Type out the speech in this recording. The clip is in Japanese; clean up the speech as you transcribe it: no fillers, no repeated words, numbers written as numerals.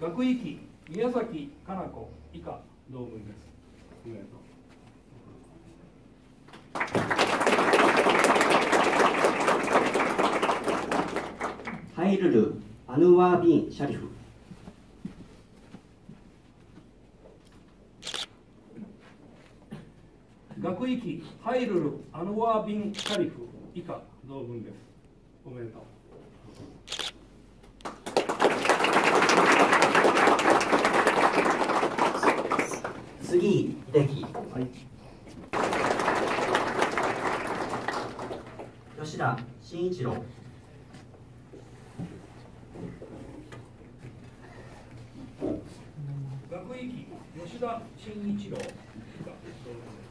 学域宮崎かな子以下同文です。おめでとう。 ハイルル・アヌワービン・シャリフ。 学域ハイルル・アヌワービン・シャリフ以下同文です。おめでとう。 杉秀樹。 はい。 吉田真一郎。 学域吉田真一郎以下同文です。